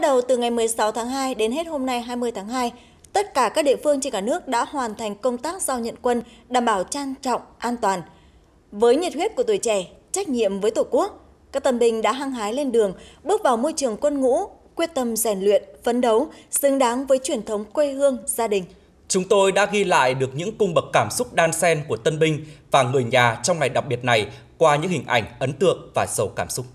đầu từ ngày 16 tháng 2 đến hết hôm nay 20 tháng 2, tất cả các địa phương trên cả nước đã hoàn thành công tác giao nhận quân đảm bảo trang trọng, an toàn. Với nhiệt huyết của tuổi trẻ, trách nhiệm với Tổ quốc, các tân binh đã hăng hái lên đường, bước vào môi trường quân ngũ, quyết tâm rèn luyện, phấn đấu, xứng đáng với truyền thống quê hương, gia đình. Chúng tôi đã ghi lại được những cung bậc cảm xúc đan xen của tân binh và người nhà trong ngày đặc biệt này qua những hình ảnh ấn tượng và giàu cảm xúc.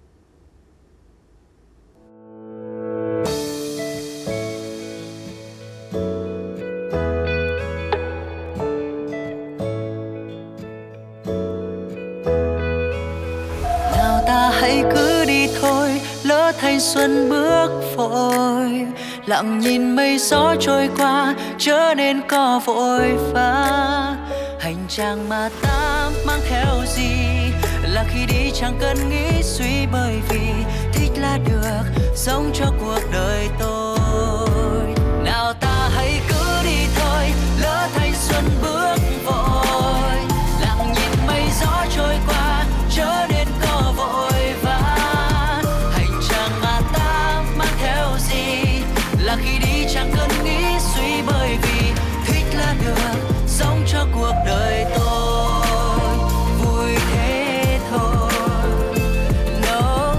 Nào ta hãy cứ đi thôi, lỡ thanh xuân bước vội, lặng nhìn mây gió trôi qua, chớ nên có vội vã. Hành trang mà ta mang theo gì, là khi đi chẳng cần nghĩ suy, bởi vì thích là được, sống cho cuộc đời tôi. Nào ta hãy cứ đi thôi, lỡ thanh xuân bước vội, lặng nhìn mây gió trôi qua, chớ nên có vội vã. Hành trang mà ta mang theo gì, là khi đi chẳng cần nghĩ suy, bởi vì thích là được, sống cho cuộc đời tôi vui thế thôi. No.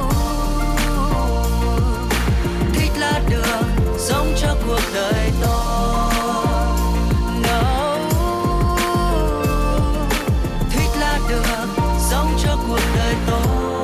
Thích là được, sống cho cuộc đời tôi. No. Thích là được, sống cho cuộc đời tôi.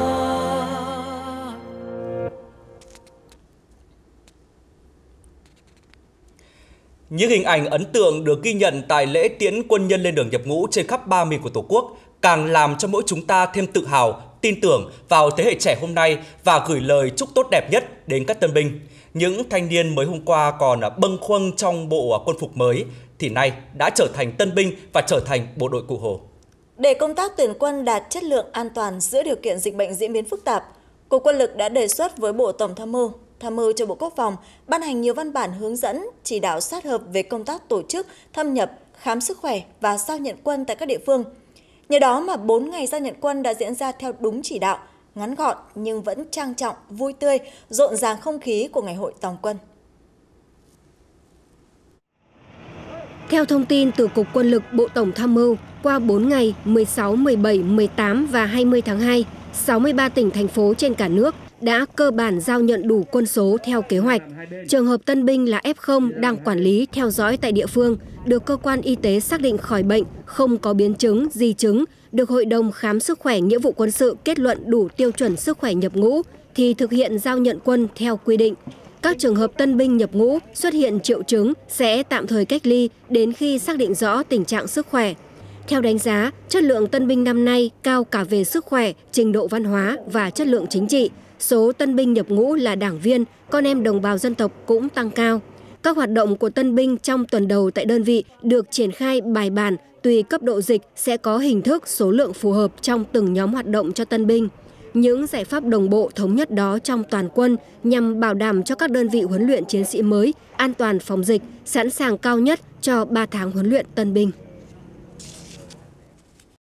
Những hình ảnh ấn tượng được ghi nhận tại lễ tiễn quân nhân lên đường nhập ngũ trên khắp 3 miền của Tổ quốc càng làm cho mỗi chúng ta thêm tự hào, tin tưởng vào thế hệ trẻ hôm nay và gửi lời chúc tốt đẹp nhất đến các tân binh. Những thanh niên mới hôm qua còn bâng khuâng trong bộ quân phục mới thì nay đã trở thành tân binh và trở thành bộ đội Cụ Hồ. Để công tác tuyển quân đạt chất lượng an toàn giữa điều kiện dịch bệnh diễn biến phức tạp, Cục Quân lực đã đề xuất với Bộ Tổng tham mưu cho Bộ Quốc phòng ban hành nhiều văn bản hướng dẫn, chỉ đạo sát hợp về công tác tổ chức, thâm nhập, khám sức khỏe và giao nhận quân tại các địa phương. Nhờ đó mà 4 ngày giao nhận quân đã diễn ra theo đúng chỉ đạo, ngắn gọn nhưng vẫn trang trọng, vui tươi, rộn ràng không khí của Ngày hội Tòng quân. Theo thông tin từ Cục Quân lực Bộ Tổng tham mưu, qua 4 ngày 16, 17, 18 và 20 tháng 2, 63 tỉnh, thành phố trên cả nước đã cơ bản giao nhận đủ quân số theo kế hoạch. Trường hợp tân binh là F0 đang quản lý theo dõi tại địa phương, được cơ quan y tế xác định khỏi bệnh, không có biến chứng, di chứng, được Hội đồng Khám sức khỏe nghĩa vụ quân sự kết luận đủ tiêu chuẩn sức khỏe nhập ngũ, thì thực hiện giao nhận quân theo quy định. Các trường hợp tân binh nhập ngũ xuất hiện triệu chứng sẽ tạm thời cách ly đến khi xác định rõ tình trạng sức khỏe. Theo đánh giá, chất lượng tân binh năm nay cao cả về sức khỏe, trình độ văn hóa và chất lượng chính trị. Số tân binh nhập ngũ là đảng viên, con em đồng bào dân tộc cũng tăng cao. Các hoạt động của tân binh trong tuần đầu tại đơn vị được triển khai bài bản, tùy cấp độ dịch sẽ có hình thức, số lượng phù hợp trong từng nhóm hoạt động cho tân binh. Những giải pháp đồng bộ thống nhất đó trong toàn quân nhằm bảo đảm cho các đơn vị huấn luyện chiến sĩ mới an toàn phòng dịch, sẵn sàng cao nhất cho 3 tháng huấn luyện tân binh.